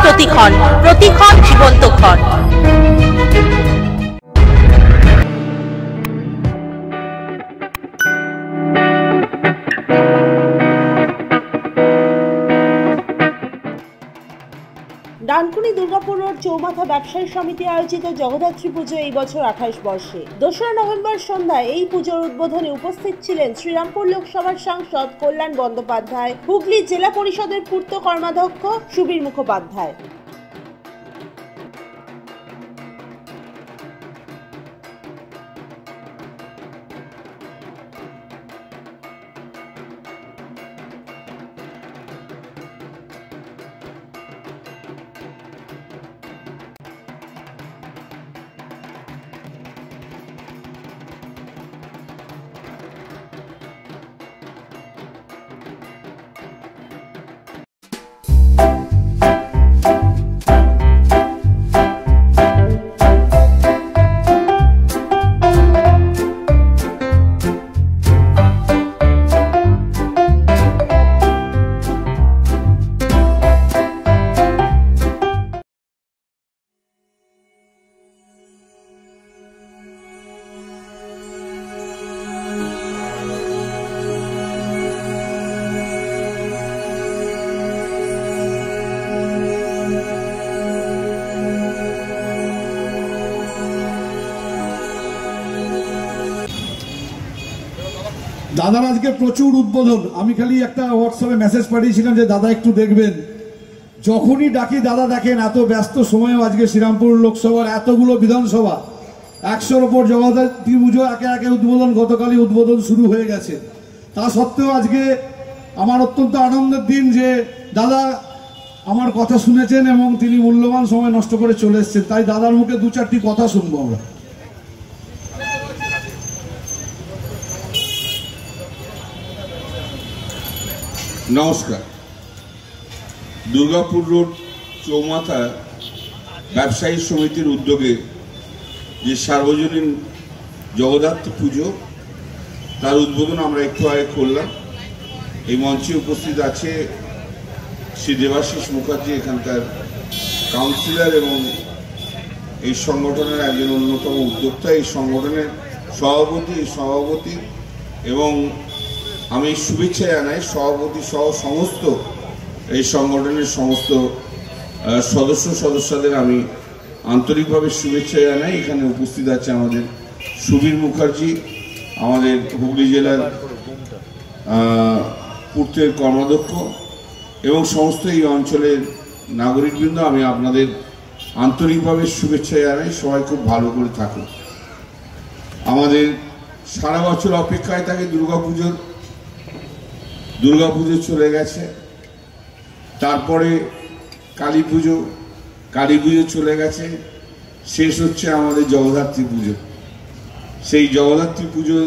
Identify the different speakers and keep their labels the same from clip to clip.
Speaker 1: প্রতিক্ষণ, প্রতিক্ষণ জীবন্তক্ষণ।
Speaker 2: ডানকুনি দুর্গাপুর রোড চৌমাথা ব্যবসায়ী সমিতি আয়োজিত জগদ্ধাত্রী পুজো এই বছর 28 বর্ষে। 2রা নভেম্বর সন্ধ্যায় এই পুজোর উদ্বোধনে উপস্থিত ছিলেন শ্রীরামপুর লোকসভার সাংসদ কল্যাণ বন্দ্যোপাধ্যায়, হুগলি জেলা পরিষদের পূর্ত কর্মাধ্যক্ষ সুবীর মুখোপাধ্যায়।
Speaker 3: দাদার আজকে প্রচুর উদ্বোধন। আমি খালি একটা হোয়াটসঅ্যাপে মেসেজ পাঠিয়েছিলাম যে দাদা একটু দেখবেন। যখনই ডাকি দাদা দেখেন, এত ব্যস্ত সময়েও আজকে শ্রীরামপুর লোকসভার এতগুলো বিধানসভা 100-র ওপর জগদ্ধাত্রী পুজো একে একে উদ্বোধন, গতকালই উদ্বোধন শুরু হয়ে গেছে। তা সত্ত্বেও আজকে আমার অত্যন্ত আনন্দের দিন যে দাদা আমার কথা শুনেছেন এবং তিনি মূল্যবান সময় নষ্ট করে চলে এসেছেন। তাই দাদার মুখে 2-4টি কথা শুনবো আমরা।
Speaker 4: নমস্কার। দুর্গাপুর রোড চৌমাথা ব্যবসায়ী সমিতির উদ্যোগে যে সার্বজনীন জগদ্ধাত্রী পুজো, তার উদ্বোধন আমরা একটু আগে করলাম। এই মঞ্চে উপস্থিত আছে শ্রী দেবাশিস মুখার্জি, এখানকার কাউন্সিলর এবং এই সংগঠনের একজন অন্যতম উদ্যোক্তা, এই সংগঠনের সভাপতি এবং আমি শুভেচ্ছা জানাই সভাপতি সহ সমস্ত এই সংগঠনের সমস্ত সদস্যদের আমি আন্তরিকভাবে শুভেচ্ছা জানাই। এখানে উপস্থিত আছে আমাদের সুবীর মুখার্জি, আমাদের হুগলি জেলার পূর্তের কর্মাধ্যক্ষ এবং সমস্ত এই অঞ্চলের নাগরিকবৃন্দ। আমি আপনাদের আন্তরিকভাবে শুভেচ্ছা জানাই। সবাই খুব ভালো করে থাকুন। আমাদের সারা বছর অপেক্ষায় থাকে দুর্গাপুজো চলে গেছে, তারপরে কালী পুজো চলে গেছে, শেষ হচ্ছে আমাদের জগদ্ধাত্রী পুজো। সেই জগদ্ধাত্রী পুজো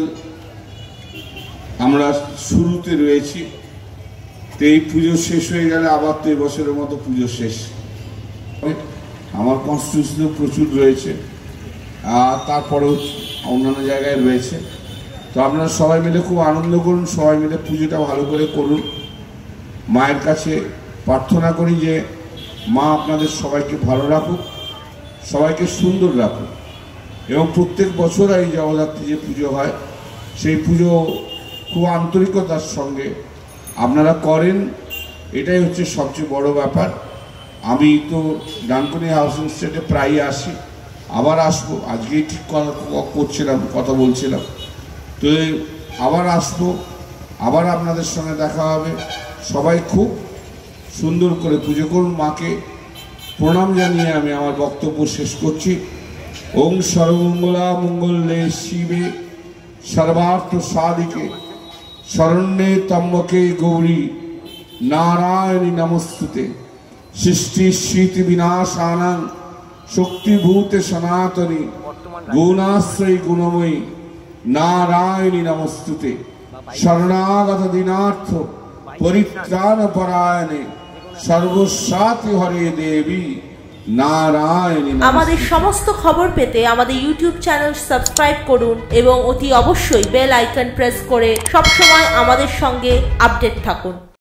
Speaker 4: আমরা শুরুতে রয়েছি। তো এই পুজো শেষ হয়ে গেলে আবার তো এবছরের মতো পুজো শেষ। আমার কনস্টিটিউশনে প্রচুর রয়েছে, আর তারপরেও অন্যান্য জায়গায় রয়েছে। তো আপনারা সবাই মিলে খুব আনন্দ করুন, সবাই মিলে পুজোটা ভালো করে করুন। মায়ের কাছে প্রার্থনা করি যে মা আপনাদের সবাইকে ভালো রাখুক, সবাইকে সুন্দর রাখুক এবং প্রত্যেক বছর এই জগদ্ধাত্রী যে পুজো হয় সেই পুজো খুব আন্তরিকতার সঙ্গে আপনারা করেন, এটাই হচ্ছে সবচেয়ে বড় ব্যাপার। আমি তো ডানকুনি হাউসিং স্টেটে প্রায়ই আসি, আবার আসবো। আজকেই ঠিক কথা বলছিলাম, তো আবার আসবো, আবার আপনাদের সঙ্গে দেখা হবে। সবাই খুব সুন্দর করে পুজো করুন। মাকে প্রণাম জানিয়ে আমি আমার বক্তব্য শেষ করছি। ওম সর্বমঙ্গলা মঙ্গলে শিবে সর্বার্থ সাধিকে শরণ্যে ত্র্যম্বকে গৌরী নারায়ণী নমস্তুতে। সৃষ্টি স্মৃতি বিনাশানাং শক্তিভূতে সনাতনী গুণাশ্রয়ী গুণময়ী নারায়ণী নমস্তুতে। শরণাগত দীনার্থ পরিত্রাণ পরায়ণে সর্বস্বাতি হরে দেবী নারায়ণী।
Speaker 1: আমাদের সমস্ত খবর পেতে আমাদের ইউটিউব চ্যানেল সাবস্ক্রাইব করুন এবং অতি অবশ্যই বেল আইকন প্রেস করে সবসময় আমাদের সঙ্গে আপডেট থাকুন।